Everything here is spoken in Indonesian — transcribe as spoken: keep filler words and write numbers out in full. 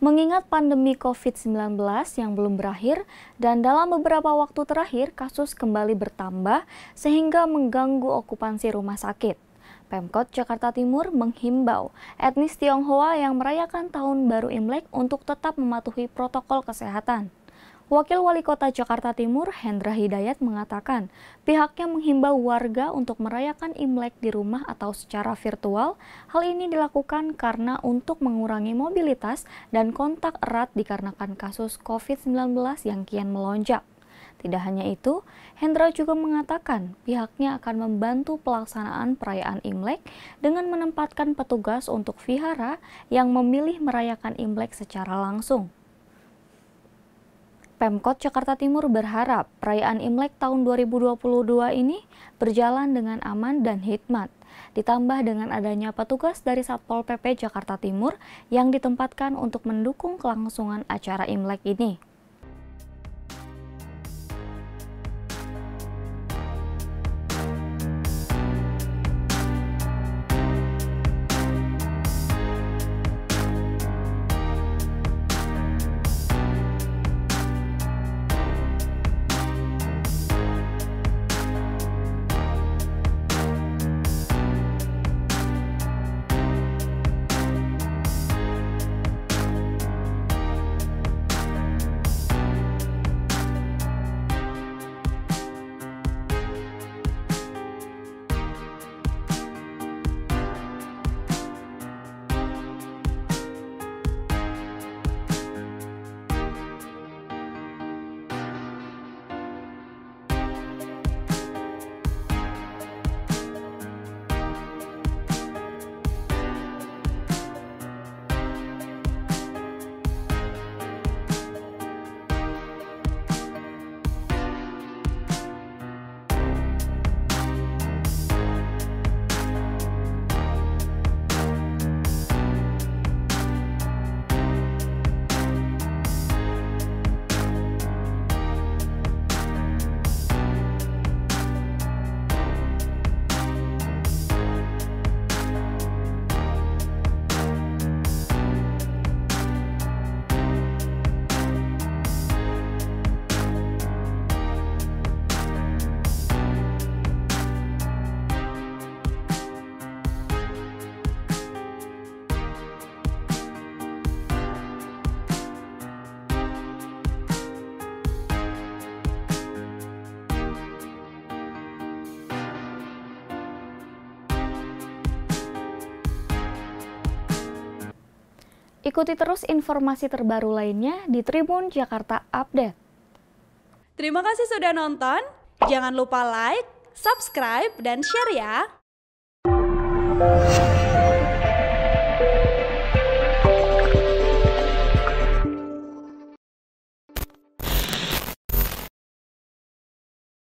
Mengingat pandemi covid sembilan belas yang belum berakhir dan dalam beberapa waktu terakhir kasus kembali bertambah sehingga mengganggu okupansi rumah sakit, Pemkot Jakarta Timur menghimbau etnis Tionghoa yang merayakan Tahun Baru Imlek untuk tetap mematuhi protokol kesehatan. Wakil Wali Kota Jakarta Timur, Hendra Hidayat, mengatakan pihaknya menghimbau warga untuk merayakan Imlek di rumah atau secara virtual. Hal ini dilakukan karena untuk mengurangi mobilitas dan kontak erat dikarenakan kasus covid sembilan belas yang kian melonjak. Tidak hanya itu, Hendra juga mengatakan pihaknya akan membantu pelaksanaan perayaan Imlek dengan menempatkan petugas untuk vihara yang memilih merayakan Imlek secara langsung. Pemkot Jakarta Timur berharap perayaan Imlek tahun dua ribu dua puluh dua ini berjalan dengan aman dan hikmat, ditambah dengan adanya petugas dari Satpol P P Jakarta Timur yang ditempatkan untuk mendukung kelangsungan acara Imlek ini. Ikuti terus informasi terbaru lainnya di Tribun Jakarta Update. Terima kasih sudah nonton. Jangan lupa like, subscribe, dan share ya.